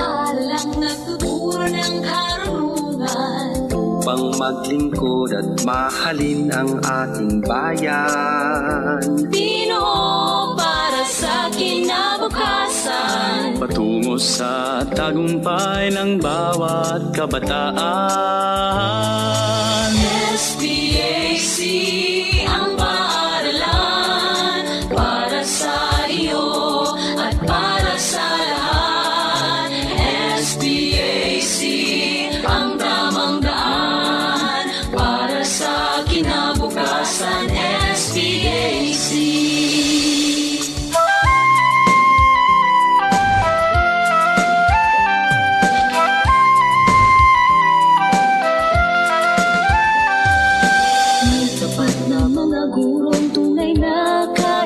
paaralang nagtuturo ng karunungan, upang maglingkod at mahalin ang ating bayan. Ginoo para sa kinabukasan, patungo sa tagumpay ng bawat kabataan. SPAC ang paaralan para sa iyo at para sa lahat. SPAC ang tamang daan para sa kinabukasan. SPAC.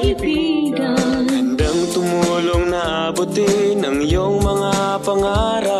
Handang tumulong na abutin ang iyong mga pangarap.